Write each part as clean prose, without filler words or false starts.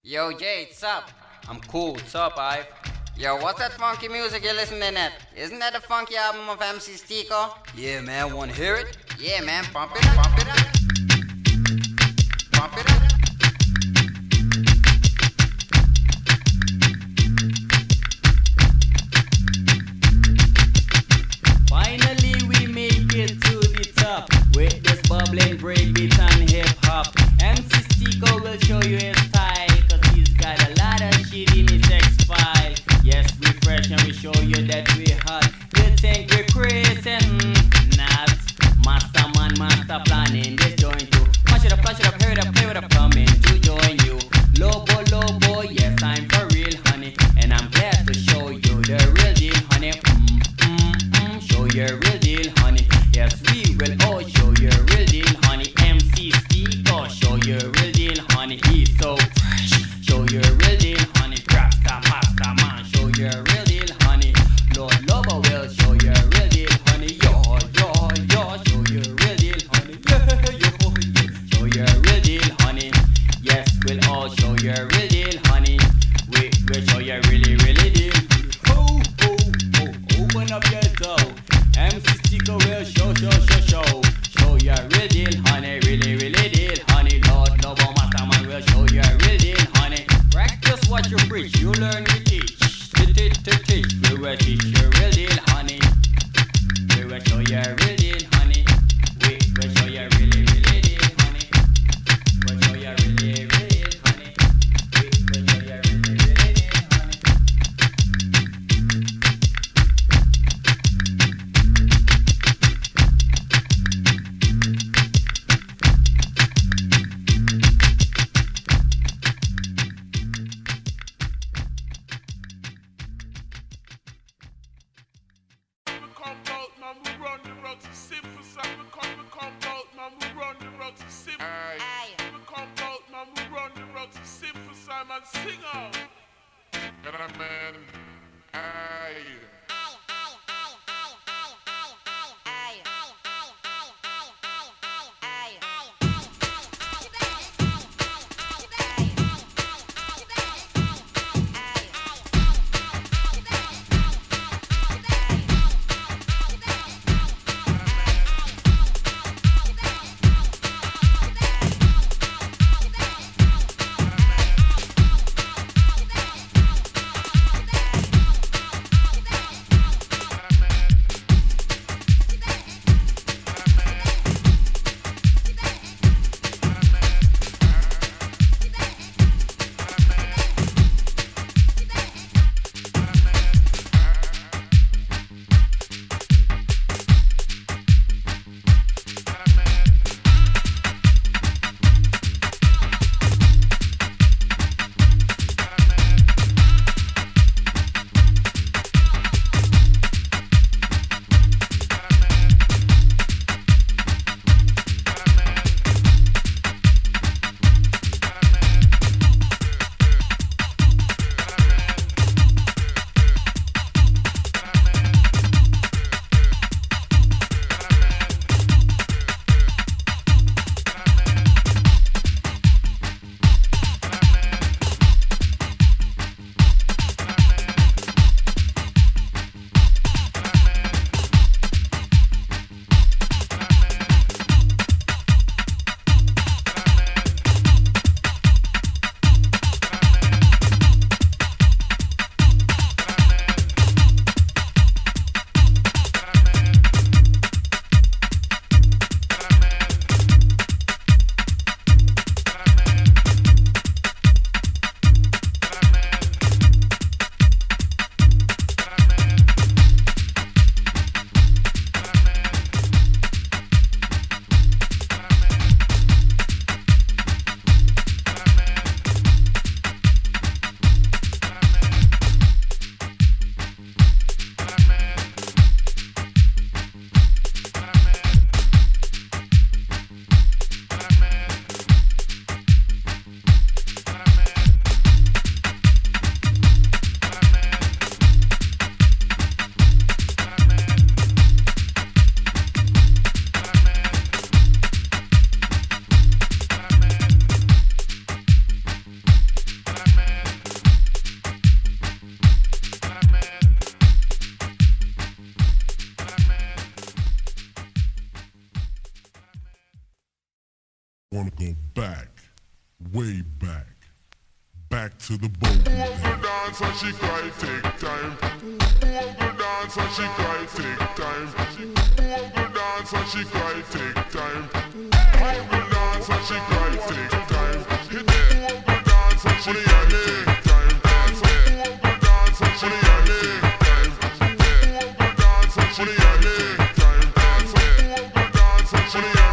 Yo, Jay, what's up? I'm cool. What's up, Ive? Yo, what's that funky music you're listening at? Isn't that the funky album of MC Stico? Yeah, man. Want to hear it? Yeah, man. Pump it up, pump it up. Pump it up. Finally we make it to the top with this bubbling breakbeat and hip hop. MC Stico will show you his style, cause he's got a lot of shit in his X-file. Yes, we fresh and we show you that we hot. You think we're crazy? Not. Masterman, master planning this joint too. Mash it up, hurry it up, play with up, coming to join you. Lobo, lobo, yes, I'm for real, honey. And I'm glad to show you the real deal, honey. Show your real deal, honey. Yes, we will all show your real deal, honey. MC Stico, show your real deal, honey. He's so fresh. Show your real deal, honey. Rasta Master Man, show your real deal, honey. Lord Lobo will show your real deal, honey. Yo, show your real deal, honey. Yeah. Show your real deal, honey. Yes, we'll all show your real deal, honey. We'll show your really deal. Ho, ho, ho, open up your door. MC Stico will show. Show your real deal, honey. Really deal, honey. Lord Lobo Masterman will show your real deal, honey. Practice what you preach, you learn we teach. Teach, we will teach your real deal, honey. We will show your real deal, honey. We will show your really deal, honey. We'll show your really deal, honey. We will show your really deal, honey. wanna go back, way back, back to the boat. Who go dance and she cry take time? Who go dance and she cry take time? Who go dance and she cry take time? Who go dance and she cry take time? Who go dance and she cry take time? Who go dance and she cry take time? Who go dance and she cry take time? Who go dance and she cry take time?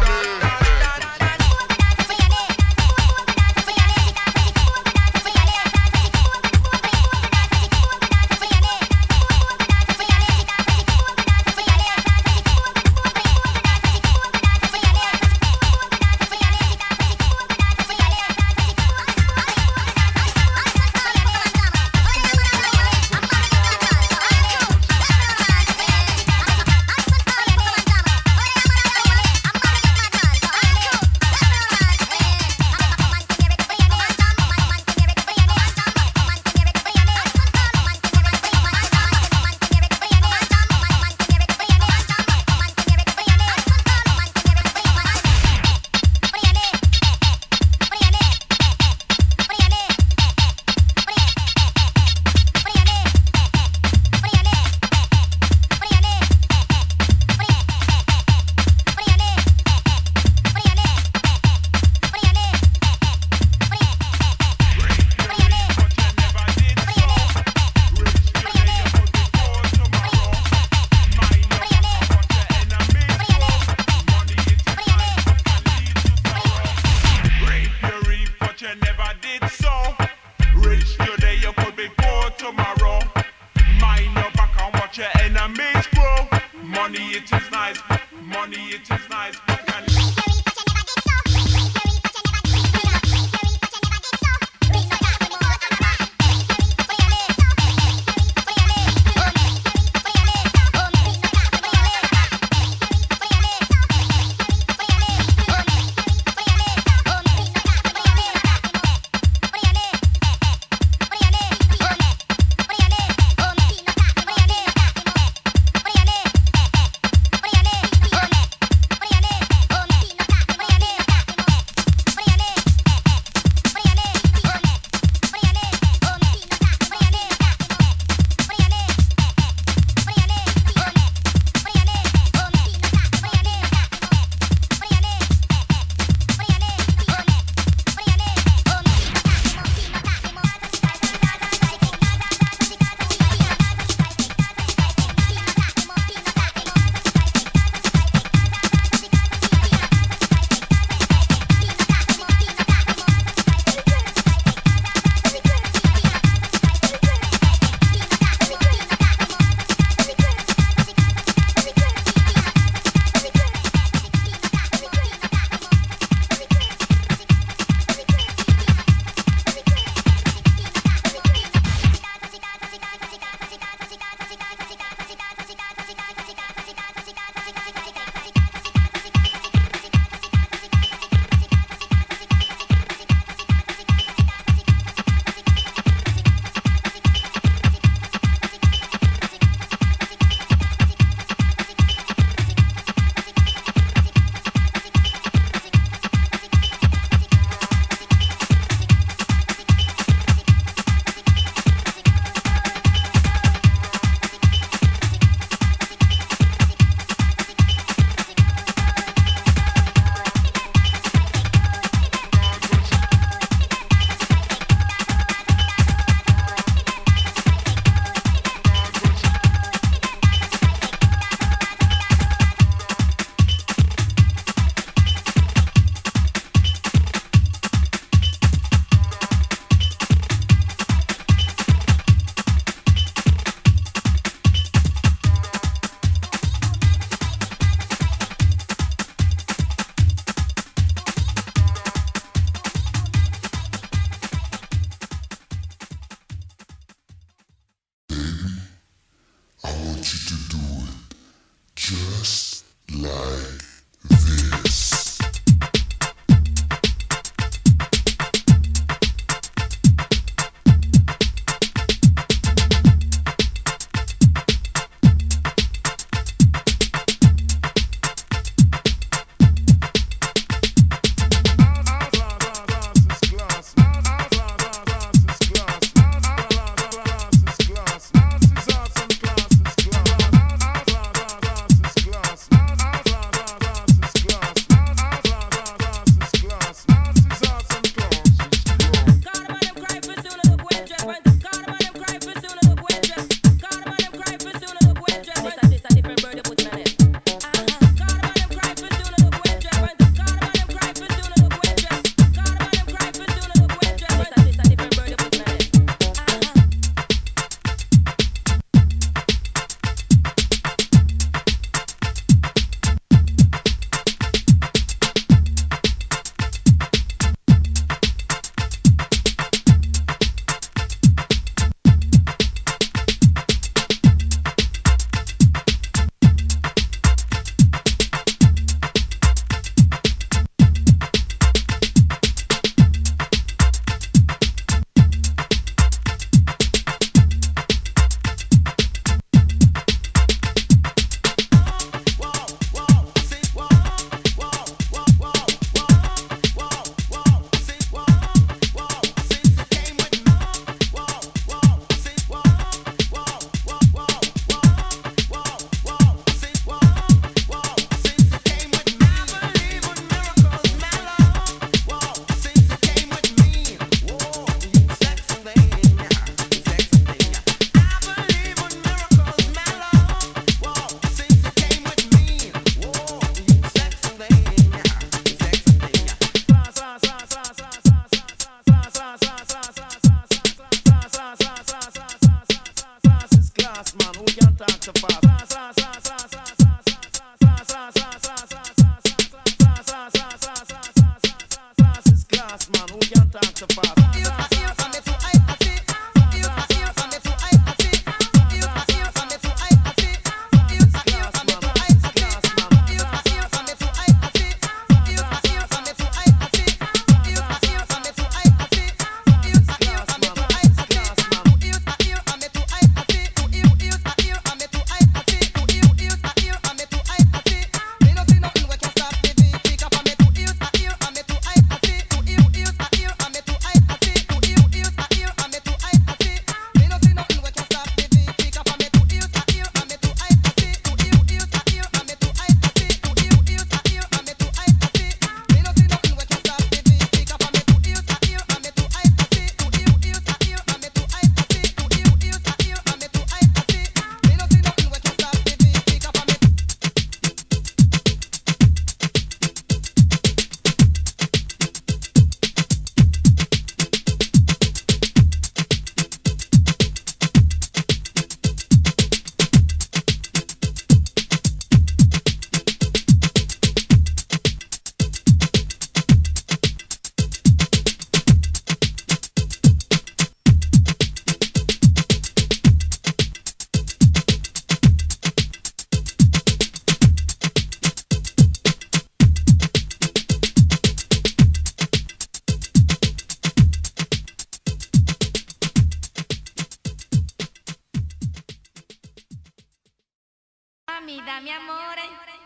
Mami, dame amore.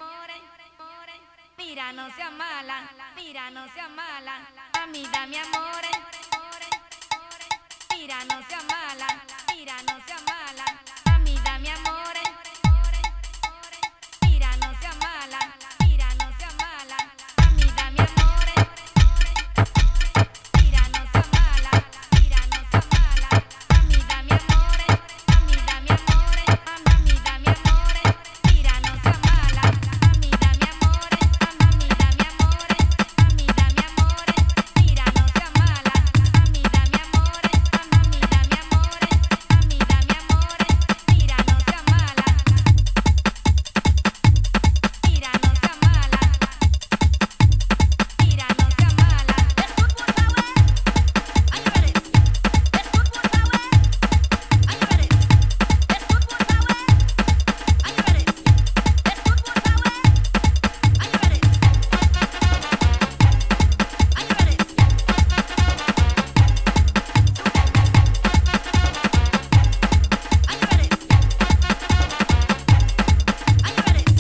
Mira, no sea mala. Mira, no sea mala. Mami, dame amore. Mira, no sea mala. Mira, no sea mala. Mami, dame amore. Mira, no sea mala. Mira, no sea mala. Mami, dame amore. Mira, no sea mala. Mira, no sea mala. Mami, dame amore. Mami, dame amore. Mami, dame amore. Mira, no sea mala. Mami, dame amore. Mami, dame amore. Mami, dame amore. Mira, no sea mala. Mami, dame amore. Mami, dame amore. Mami, dame amore. Mira, no sea mala. Mira, no sea mala. Mira, no sea mala. Let's put one power. Are you ready? Let's put one power. Are you ready? Let's put one power. Are you ready? Let's put one power. Are you ready? Are you ready? Are you ready? Are you ready?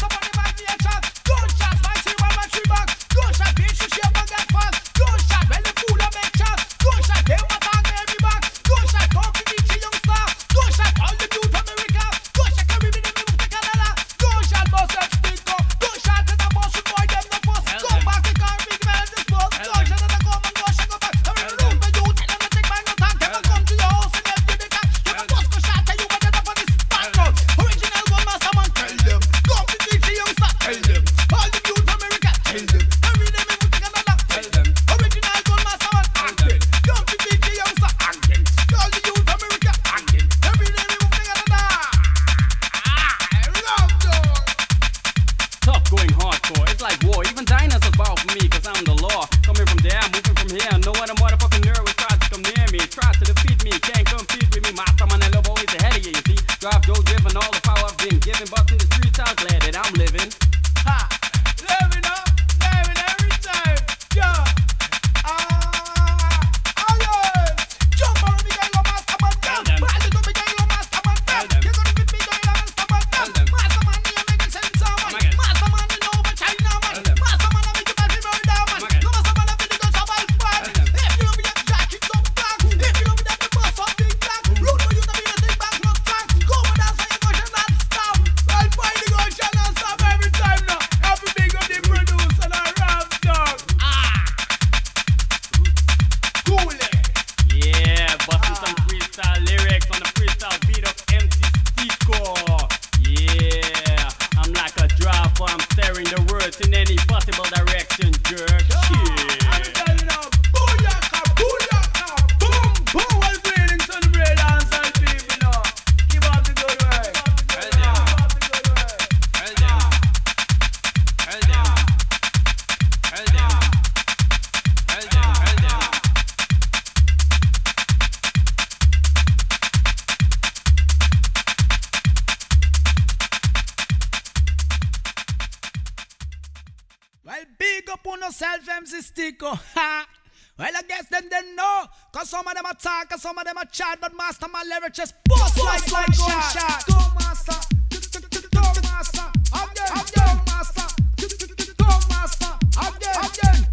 Well, yourself, MC Stico. Ha! Well, I guess them they know. Cause some of them attack, cause some of them a chat. But master, my lyric just bust like gunshot. Go master, go master. Again, master. Go master, again.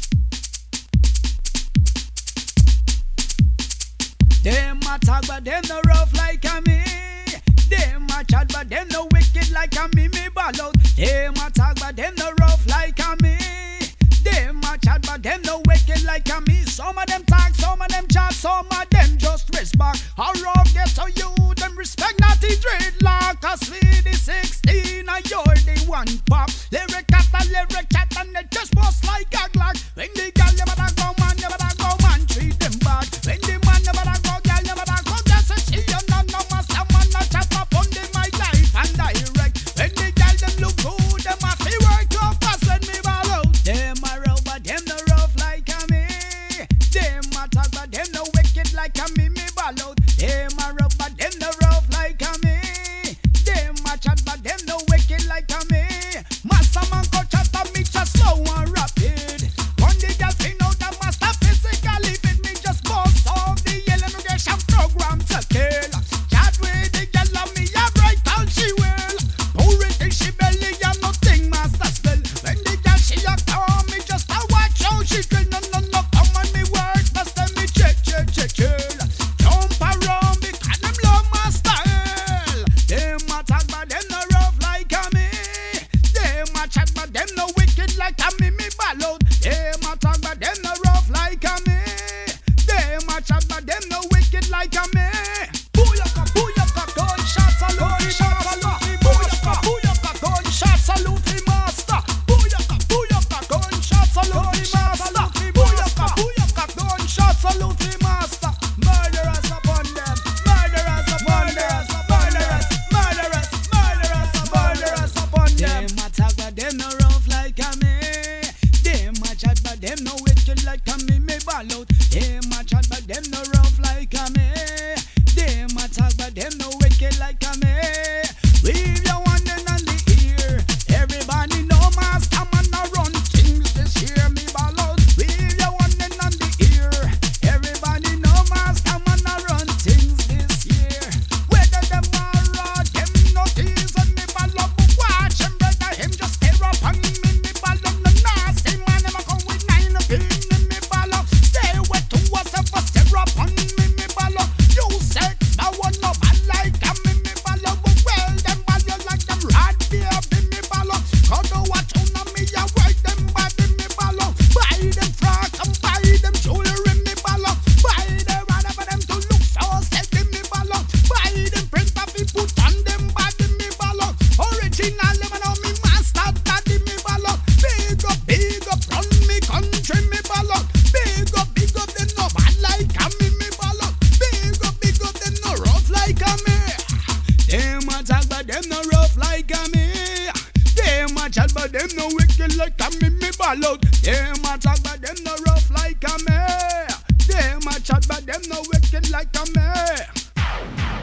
Them attack, but them no rough like a me. Them a chat, but them no wicked like a me ball out. Them attack, but them no rough like a me. Them a chat, but them no wicked like a me. Some of them talk, some of them chat, some of them just twist back. How rough get to you, them respect not the dreadlock. Cause we the 16 and you're the one pop. Lyric after lyric chat and they just bust like a glock. When the girl you better go man, you better go man, treat them bad. When the man you better go girl, you better go just a she. You know no master man, no chat up on the my life and direct. When the girl them look good, them a fi work up fast when me ball out. Them a rough, but them no rough like a me. Them a talk, but them no wicked like a me ball out. Them a rough, but them no rough like a me. Them a chat, but them no wicked like a me. Master man go chat and me just slow and rapid. One day just find out that master physically fit me just bust off the elimination program to kill. Chat with the girl and me a bright and she will. Pour it in she belly and nothing master spell. When the girl she a come me just a watch how she drill. No come on me work, bust them me chill. Jump around because them love my style. Them attack but them no rough like a me. Them a chat but them no wicked like a me ball out. Them attack but them no rough like a me. Them a chat but them no wicked like a me. Booyaka, gunshot salute, booyaka, gunshot salute, master. Booyaka, gunshot salute, master. Booyaka, gunshot salute, master. Murderers upon them, murderers upon them, murderers upon them. Them attack but them no rough like a me. Them a chat but them no wicked like a me ball out. Them a chat but them no rough like a me. Them attack but them no wicked like a me. Leave your one in on the ear. Everybody know master man a run things this year me ball out. Leave your one in on the ear. Everybody know master man a run things this year. Whether them are raw, them no tease and me ball out. Watch him brother, him just stare up on me ball out. No nasty man, him a come with 9 pin me ball out. Stay wet to us if a stare up on me ball out. You sex, I want no bad like a me ball out. But well, them ball you like them rad beer me ball out. Cause no watch on me, I work them body me ball out. Buy them frock and buy them jewelry me ball out. Buy them rad for them to look so sexy me ball out. Buy them print that we put on them body me ball out. Original them know me master daddy me ball out. Big up, run me country me ball out. Big up, them no bad like a me ball out. Big up, them no rough like a me. Them attack but them no rough like a me. Them a chat but them no wicked like a me ball out. Them attack but them no rough like a me. Them a chat but them no wicked like a me.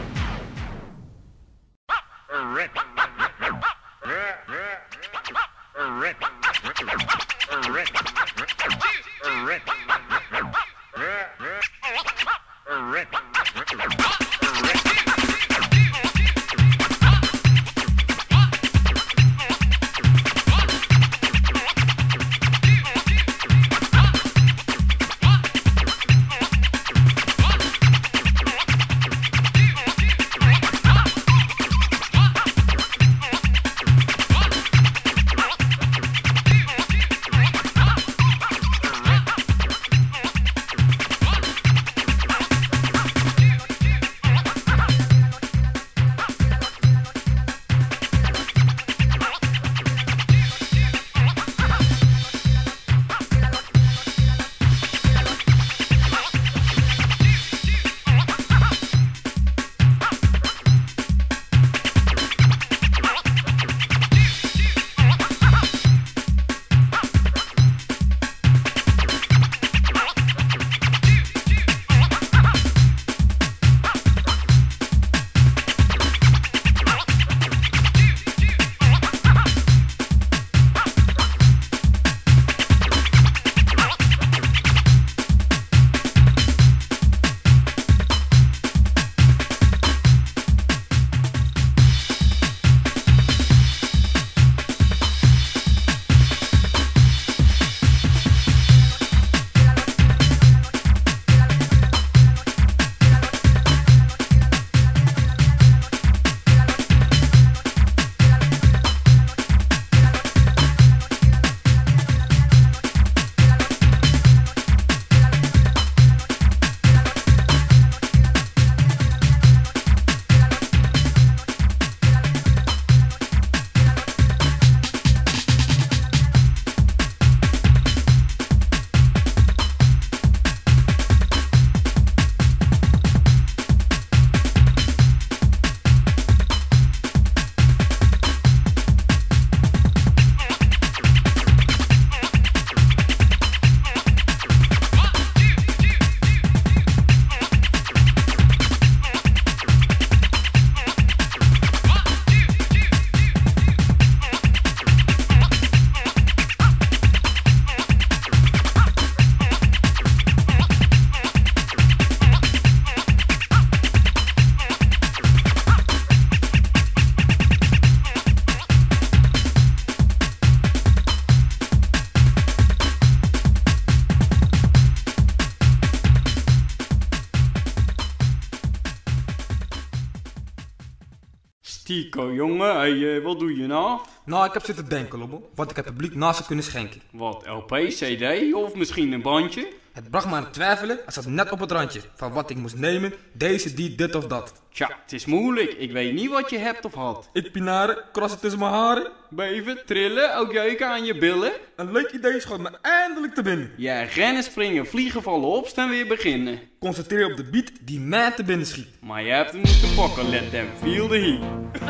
Tico, jongen, hey, wat doe je nou? Nou, ik heb zitten denken, Lobbo, wat ik het publiek naast zou kunnen schenken. Wat, LP, CD of misschien een bandje? Het bracht me aan het twijfelen, het zat net op het randje van wat ik moest nemen, deze, die, dit of dat. Tja, het is moeilijk. Ik weet niet wat je hebt of had. Ik pinaren, krassen tussen mijn haren. Beven, trillen, ook jeuken aan je billen. Een leuk idee schoot me eindelijk te binnen. Ja, rennen, springen, vliegen, vallen, opstaan, weer beginnen. Concentreer je op de beat die mij te binnen schiet. Maar je hebt hem niet te pakken, let them feel the heat.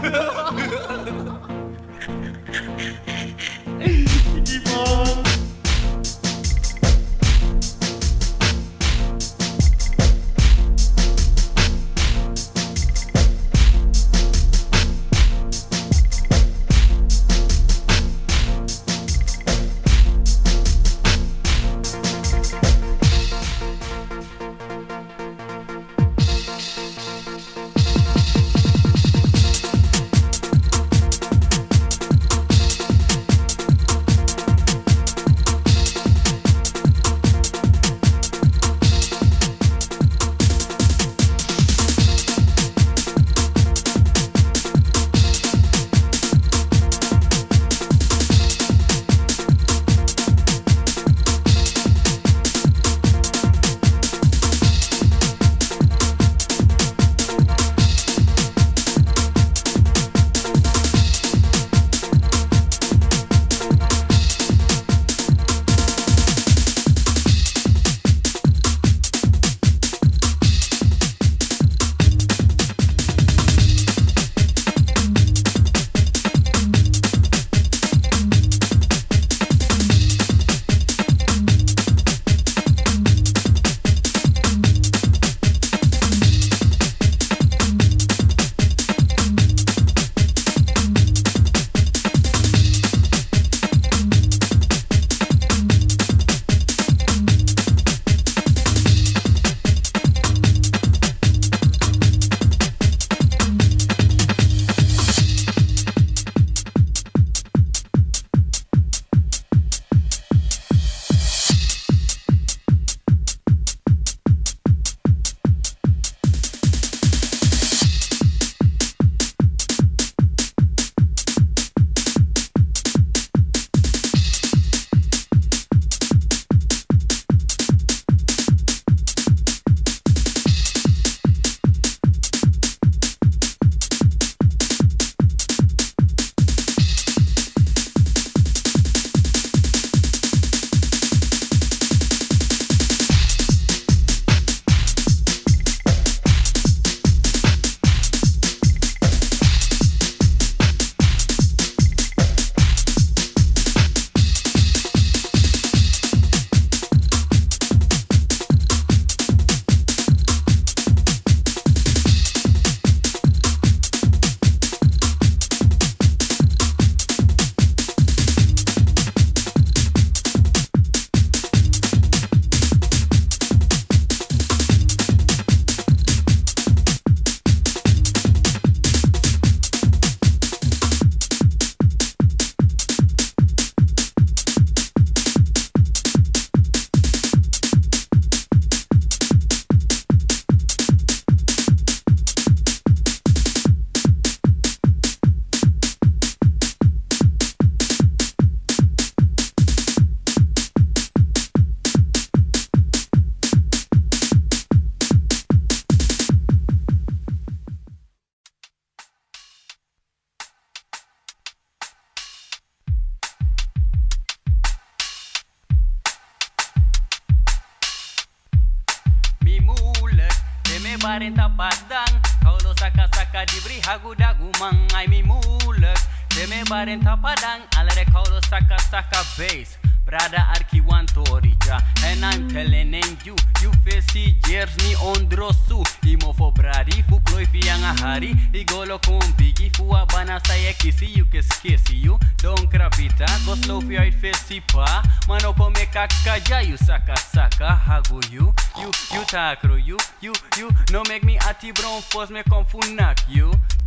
Barenta padang Kaulo saka-saka diberi hagu-dagu Mangai mi mulek Teme barenta padang Alere kaulo saka-saka bass Brada Arkiwanto Orija And I'm telling you You fesi years ni ondrosu Imo fo bradi fu kloi fianga hari Igolo kumbigi fu abana saya kisi You kesi you Don't krabita Go slow fi uit fesi pa Mano po me kakaja You saka-saka hagu you You takro you No make me ati bron force me konfunak you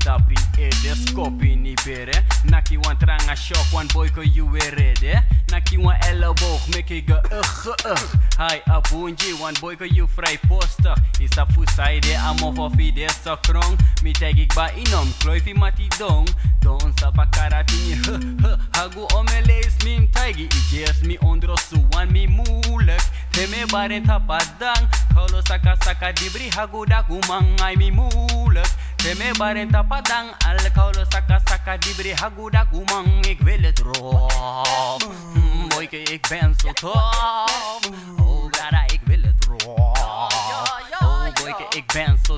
tapi de skopi ni bere. Naki wan tranga shock wan boy ko you we ready. Naki wan elleboog make ik Hi abunji wan boy ko you vrij postig. Isa fusaide amo for fide so krong. Mi tag ik ba inom kloifi mati dong. Don sa pakarati hagu omelees min taigi ijes mi ondro suwan mi moeilijk. Teme bare tapadang Kaulo saka saka dibri hagu dagu mangai mi moeilijk. Teme bare tapadang al kaulo saka saka dibri hagu dagu mang. Ik wil het rob. Boyke ik ben zo top. Oh brada ik wil het rob. Oh boyke ik ben zo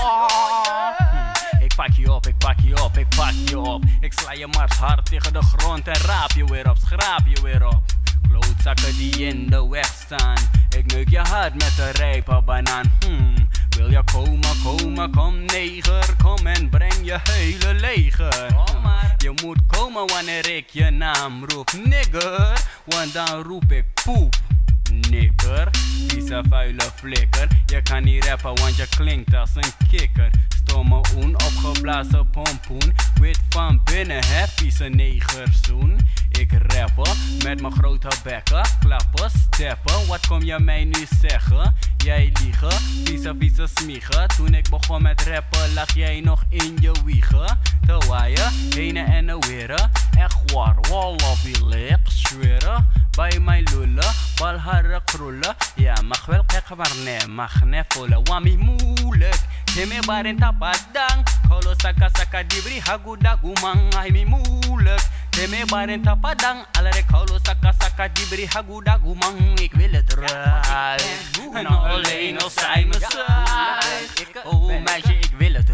top. Ik pak je op, ik pak je op, ik pak je op. Ik sla je mars hard tegen de grond en raap je weer op, schraap je weer op. Klootzakken die in de weg staan. Ik neuk je hard met een rijpe banaan. Wil je komen, komen, kom neger. Kom en breng je hele leger. Je moet komen wanneer ik je naam roep, nigger. Want dan roep ik poep, nigger. Vieze vuile flikker. Je kan niet rappen want je klinkt als een kikker. Stomme opgeblazen pompoen. Wit van binnen, hè, vieze negerzoen. Ik rappen met mijn grote bekken. Klappen, steppen, wat kom je mij nu zeggen? Jij liegen, vieze smiegen. Toen ik begon met rappen lag jij nog in je wiegen. Te waaien, heen en weer. Echt waar, wallaby leeg, zweren. Bij mijn lullen, balharren krullen. Ja, mag wel kijken maar nee, mag nee voelen. Wami moeilijk. Teme baren tapadang Kolo saka saka dibri hagu dagu mangai mi moeilijk. Teme baren tapadang Alere kolo saka saka dibri hagu dagu mang. Ik wil het ruik. En alleen als zij me zuigt. Oh meisje ik wil het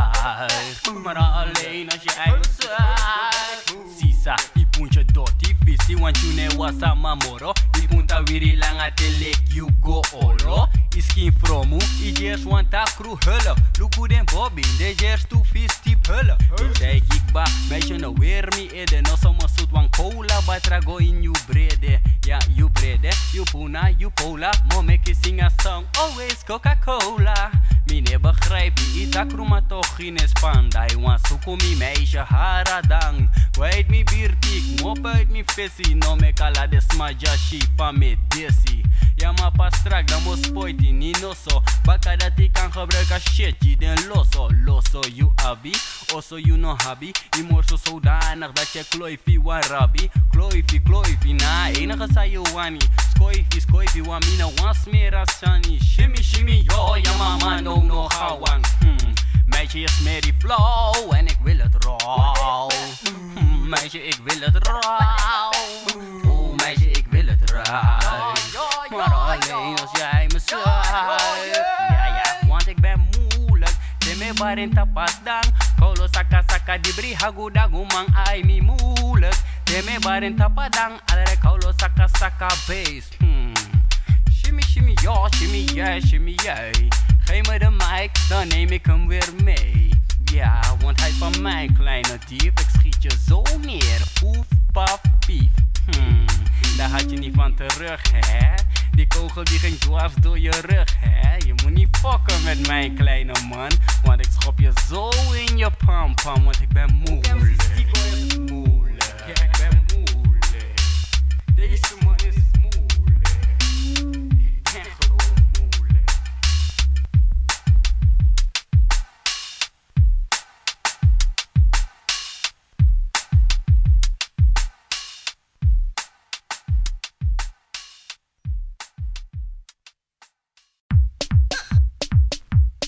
ruik. Maar alleen als jij me zuigt. Sisa ipunche doti visi want you ne wasa mamoro. Ipunta wiri langa telek you go olo. Iskin fromu, ijers want a crew hulp. Luku den Bobby, de jers tu vis tip hulp. Zeg ik ba, meisje no weer mi ede. No somo soet wan cola, ba trago in you brede. Ja, you brede, you puna, you cola. Mo make you sing a song, always Coca-Cola. Mine begrijp je, ita kruma toch in Spandai. Wan suku mi meisje haradang. Kwijt mi biertik, mop uit mi visie. No me kala de smaja shifa me desi. Ja maar pas strak, dan moet spoiti, niet nosso. Baka dat ik kan gebruiken shit, je den losso. Losso, you abi, also you no habi. Je moet zo zodanig dat je kloifi warabi. Kloifi, na enige sa you wani. Skoifi, wamina wan smera sani. Shimmy, yo, ja mama no gawang. Meisje je smerie flow en ik wil het rauw. Meisje ik wil het rauw. Oh meisje ik wil het rauw. Maar alleen als jij me zuigt. Ja, want ik ben moeilijk. Teme baren tapadang Kolo saka saka dibri hagu dagu mang ai mi moeilijk. Teme baren tapadang Alere kolo saka saka bass. Shimmy, ja, shimmy, jij. Geef me de mic, dan neem ik hem weer mee. Ja, want hij van mijn kleine dief. Ik schiet je zo neer. Poef, paf, pief. Daar had je niet van terug, hè? Die kogel die ging dwars door je rug, hè? Je moet niet fokken met mijn kleine man. Want ik schop je zo in je pam, want ik ben moeilijk. Moeilijk, ja, ik ben moeilijk. Deze man is moeilijk. Ik ben gewoon moeilijk.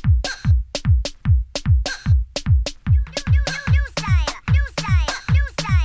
New style.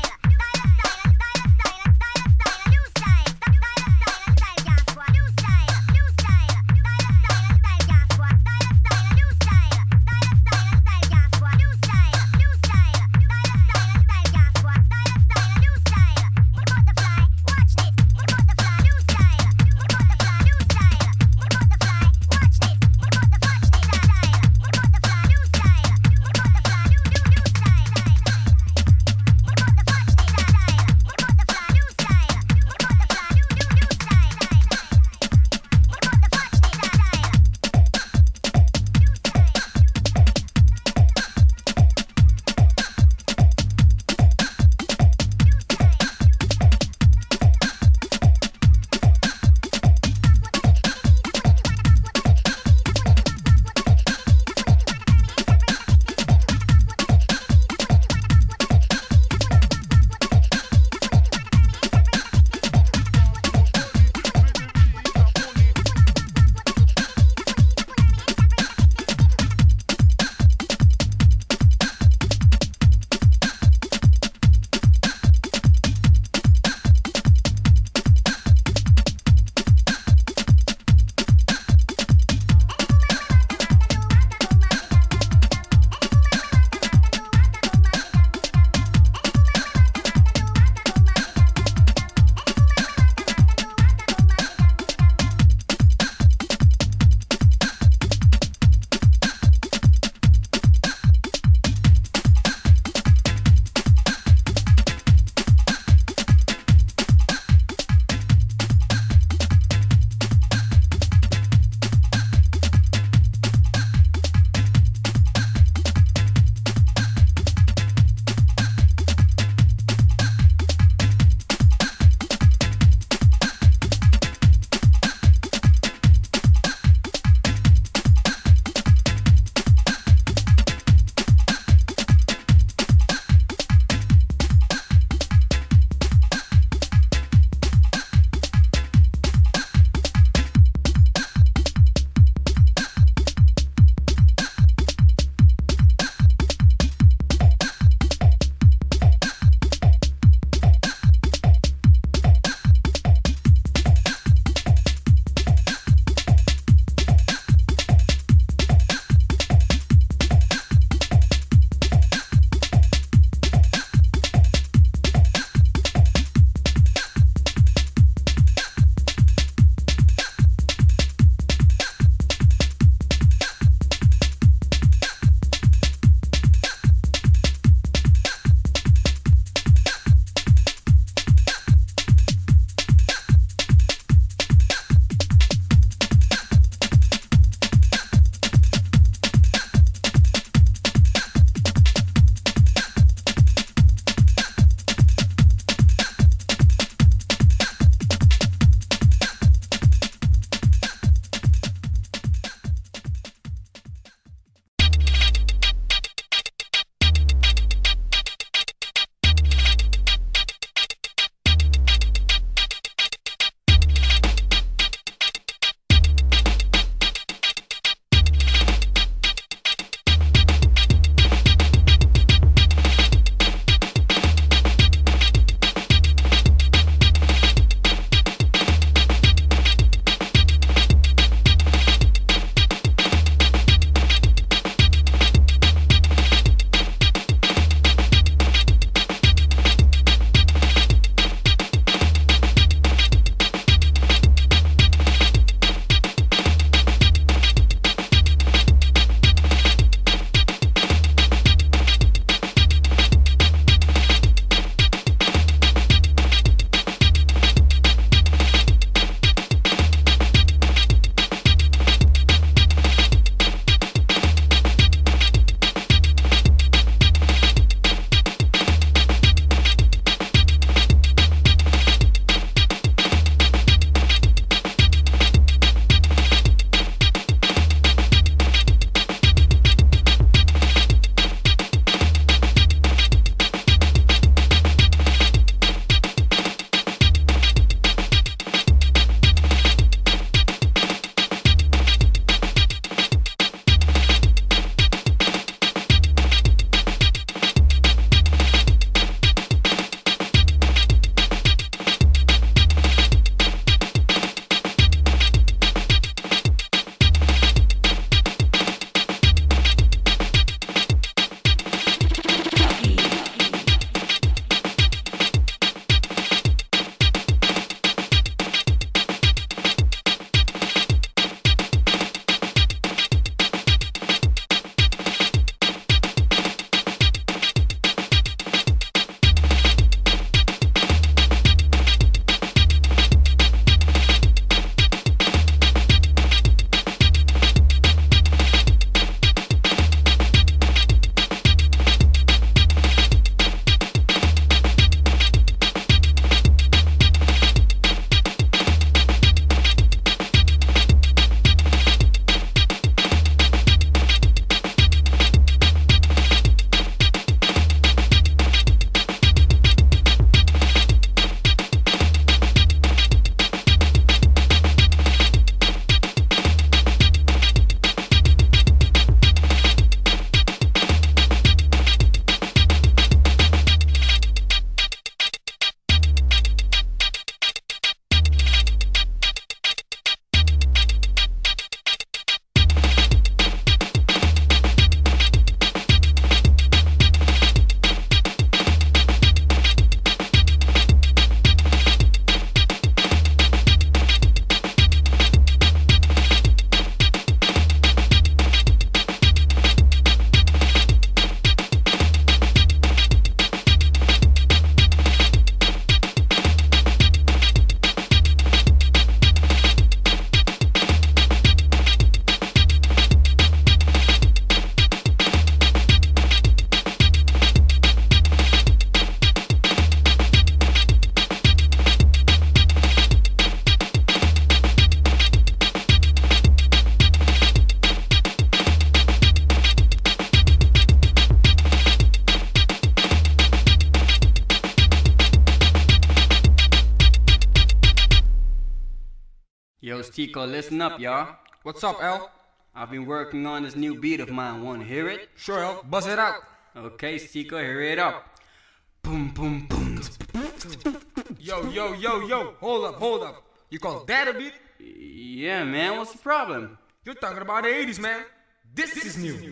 Tico, listen up, y'all. What's up, L? I've been working on this new beat of mine. Wanna hear it? Sure, L. Buzz it out. Okay, Tico, hear it up. Boom, boom, boom. Yo. Hold up. You call that a beat? Yeah, man, what's the problem? You're talking about the 80s, man. This is new.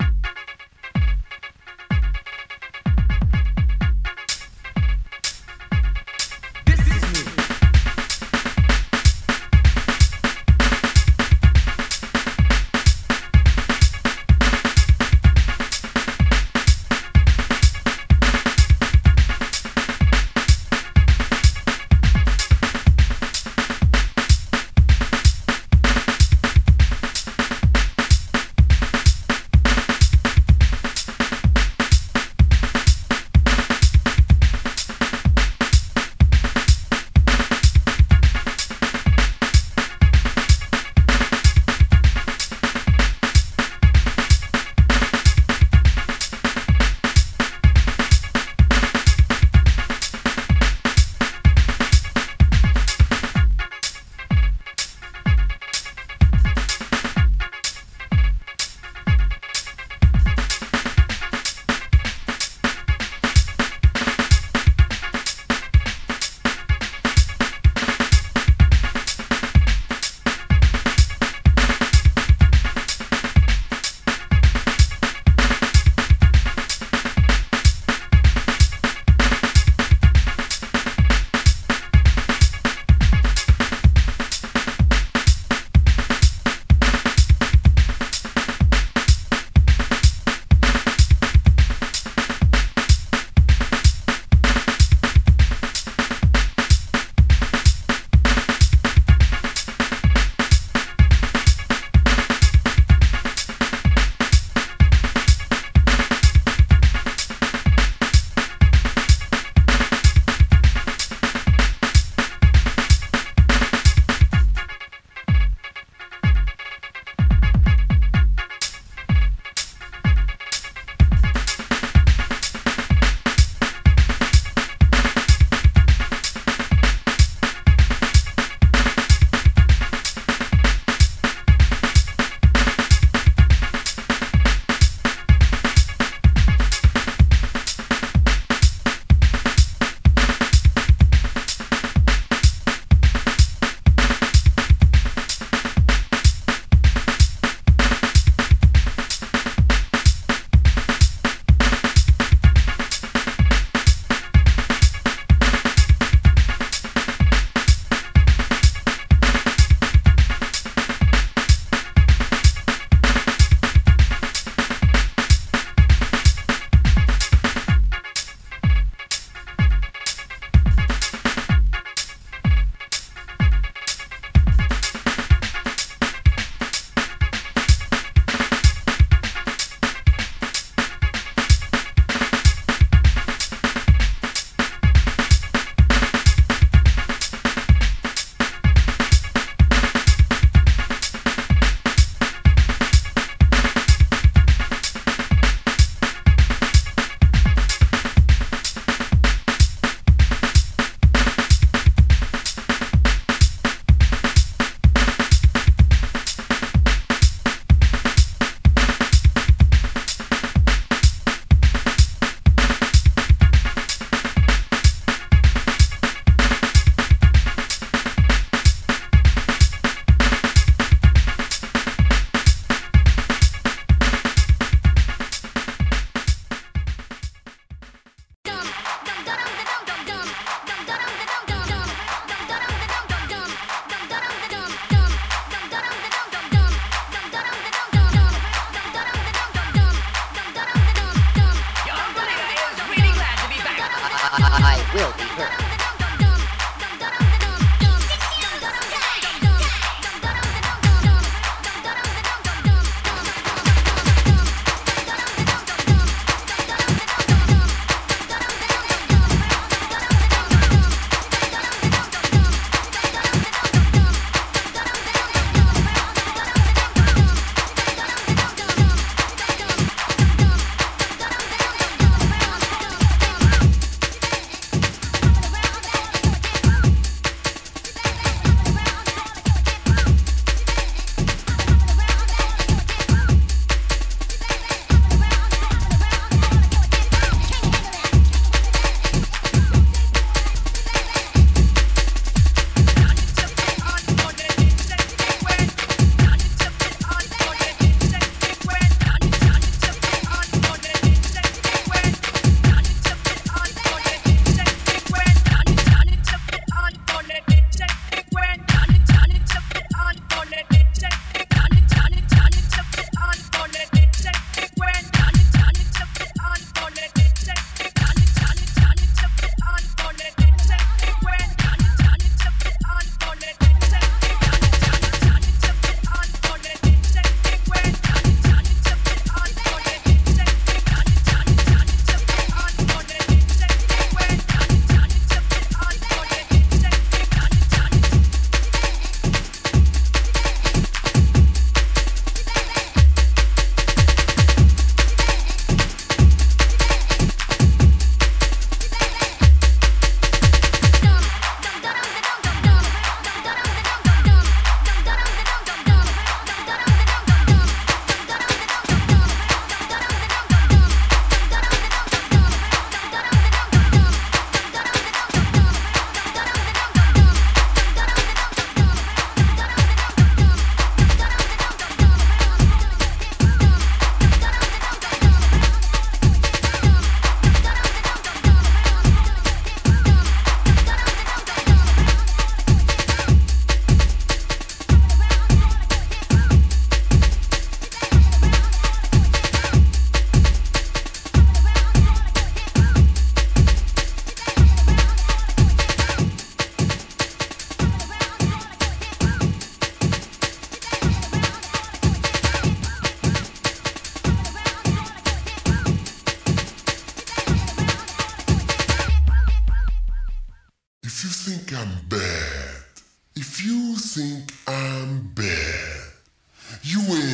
I will be heard.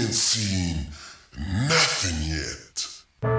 ain't seen nothing yet.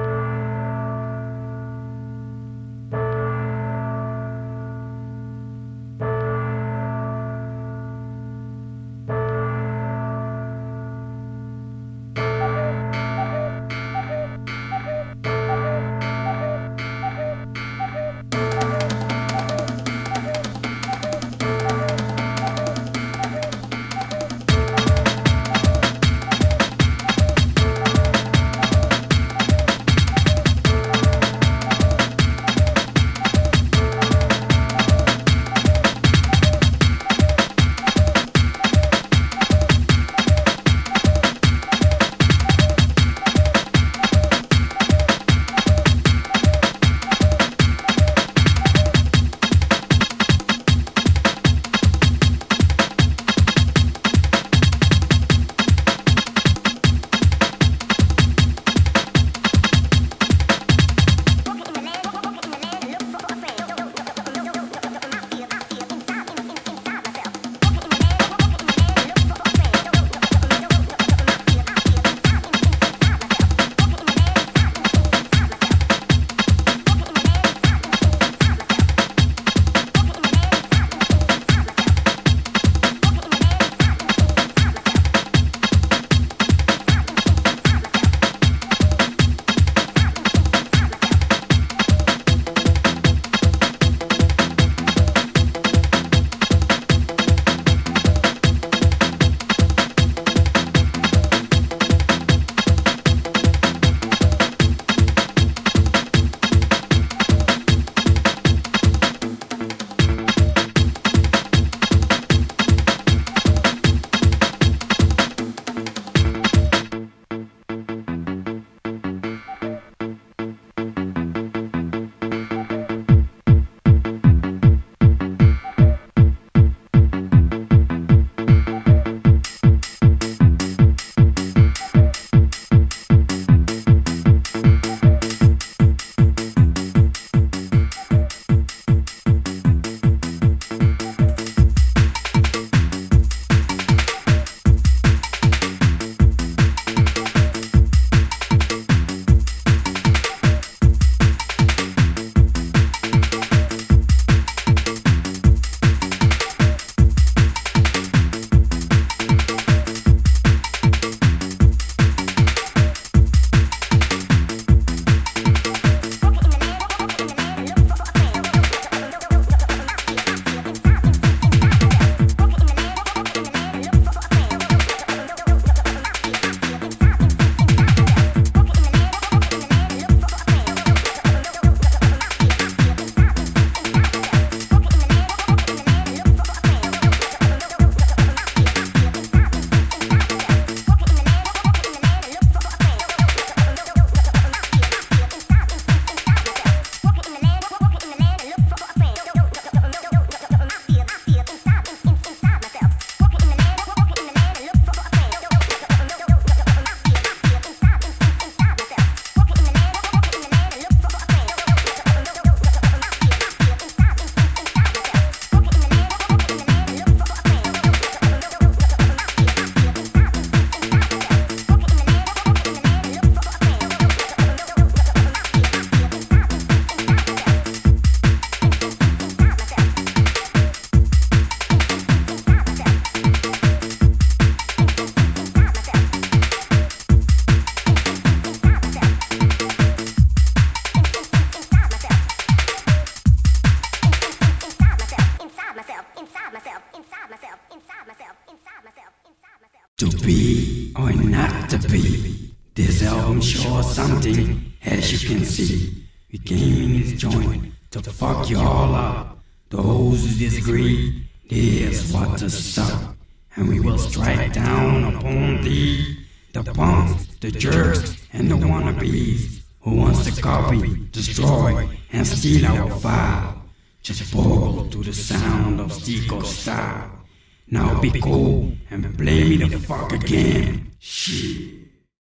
To be or not to be, this album shows something, as you can see. We came in this joint to fuck you all up. Those who disagree, here's what to suck. And we will strike down upon thee, the punks, the jerks, and the wannabes, who wants to copy, destroy, and steal our file. Just bogle to the sound of Stico's style. Now be cool and play me the fuck again. Shit.